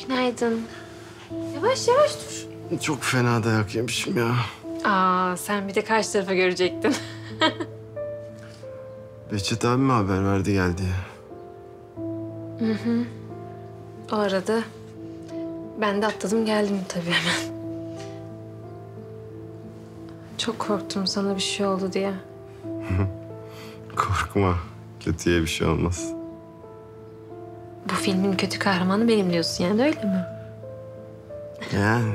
Günaydın. Yavaş yavaş dur. Çok fena dayak yemişim ya. Sen bir de karşı tarafa görecektin. Behçet abi mi haber verdi geldi ya? O arada ben de atladım geldim tabii hemen. Çok korktum sana bir şey oldu diye. Korkma. Kötüye bir şey olmaz. Bu filmin kötü kahramanı benim diyorsun yani öyle mi? Yani.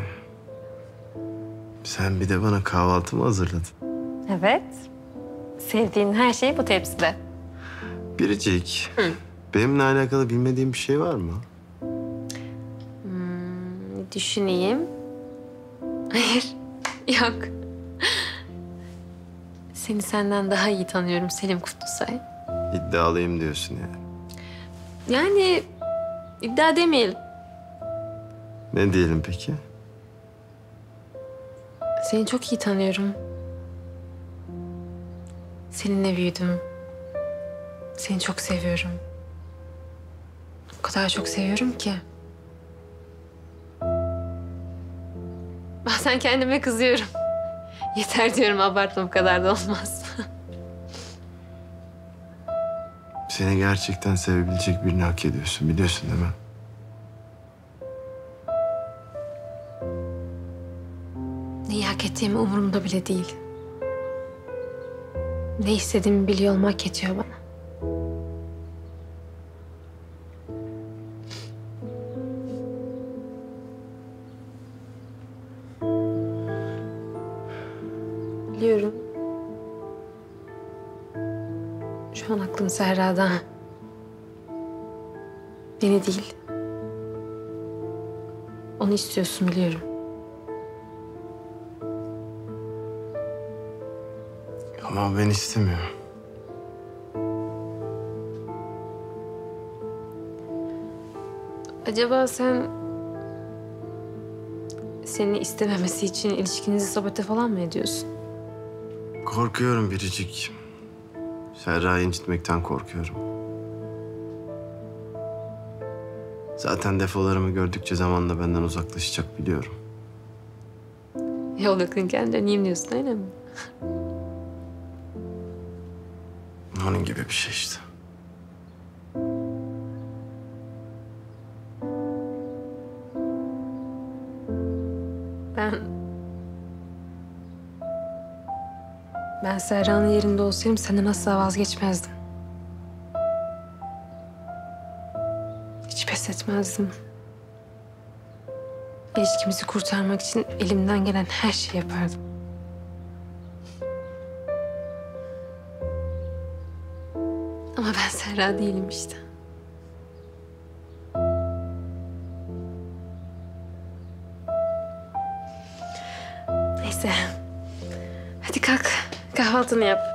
Sen bir de bana kahvaltı mı hazırladın? Evet. Sevdiğin her şey bu tepside. Biricik. Benimle alakalı bilmediğin bir şey var mı? Düşüneyim. Hayır, yok. Seni senden daha iyi tanıyorum Selim Kutlusay. İddialıyım diyorsun yani. Yani iddia demeyelim. Ne diyelim peki? Seni çok iyi tanıyorum. Seninle büyüdüm. Seni çok seviyorum. O kadar çok seviyorum ki. Bazen kendime kızıyorum. Yeter diyorum, abartma, bu kadar da olmaz. Seni gerçekten sevebilecek birini hak ediyorsun, biliyorsun değil mi? Neyi hak ettiğimi umurumda bile değil. Ne istediğimi biliyor olmak yetiyor bana. Biliyorum. Şu an aklım Serra'da. Beni değil. Onu istiyorsun biliyorum. Ama ben istemiyorum. Acaba sen seni istememesi için ilişkinizi sabote falan mı ediyorsun? Korkuyorum Biricik. Serra'yı incitmekten korkuyorum. Zaten defolarımı gördükçe zamanla benden uzaklaşacak biliyorum. Yol yakınken döneyim diyorsun öyle mi? Onun gibi bir şey işte. Ben Serra'nın yerinde olsaydım senden asla vazgeçmezdim. Hiç pes etmezdim. İlişkimizi kurtarmak için elimden gelen her şeyi yapardım. Ama ben Serra değilim işte. Neyse. Hadi kalk. Kahvaltını yap.